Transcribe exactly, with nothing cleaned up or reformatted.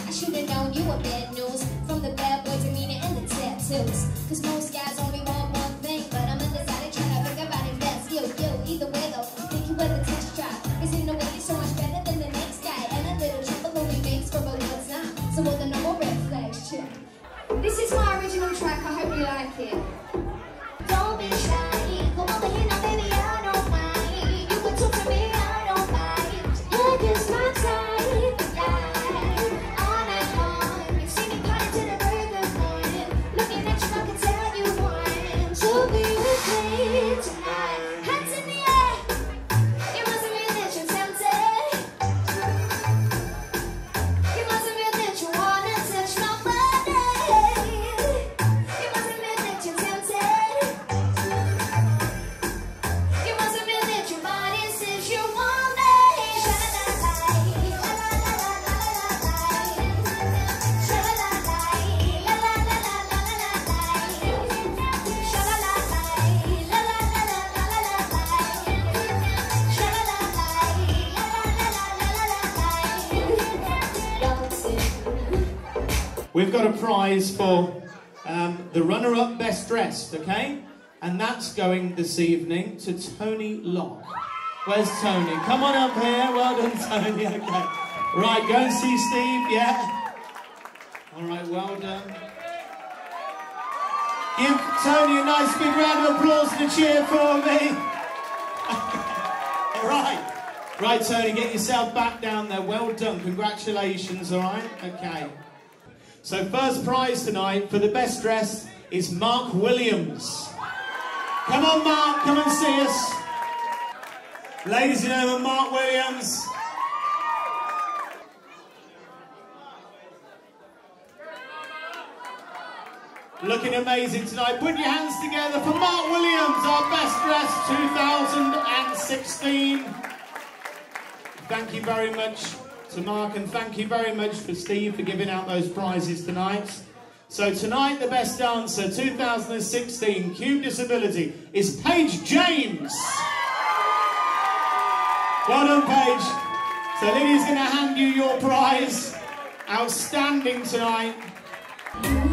I should've known you were bad news. From the bad boy demeanor and the tattoos. Cause most guys only want one thing, but I'm undecided trying to think about it best. Yo, yo, either way though, think you worth a test drive. Is in a way you're so much better than the next guy. And a little trouble only makes for a good time. So all the normal red flags check. This is my original track, I hope you like it. Don't be shy, come over here now baby, I don't mind. You can talk to me, I don't mind. You're just my type, yeah. On and on, you've seen me party to the break of morning. Looking at you, I can tell you want to be with me tonight. Hands in the air, you must admit that you're tempted. You must admit that you wanna touch my body. You must admit that you're tempted. You must admit that your body says you want me. Sha-la-la-la, la-la-la-la-la-la-la. Sha-la-la-la, la-la-la-la-la-la-la. We've got a prize for um, the runner-up best dressed, okay? And that's going this evening to Tony Locke. Where's Tony? Come on up here. Well done, Tony. Okay. Right, go and see Steve, yeah? All right, well done. Give Tony a nice big round of applause and a cheer for me. All right. Right, Tony, get yourself back down there. Well done. Congratulations, all right? Okay. So first prize tonight for the best dress is Mark Williams. Come on, Mark, come and see us. Ladies and gentlemen, Mark Williams. Looking amazing tonight. Put your hands together for Mark Williams, our best dressed two thousand sixteen. Thank you very much to Mark, and thank you very much for Steve for giving out those prizes tonight. So tonight the best dancer two thousand sixteen Cube Disability is Paige James. Well done, Paige. So Lydia's going to hand you your prize. Outstanding tonight.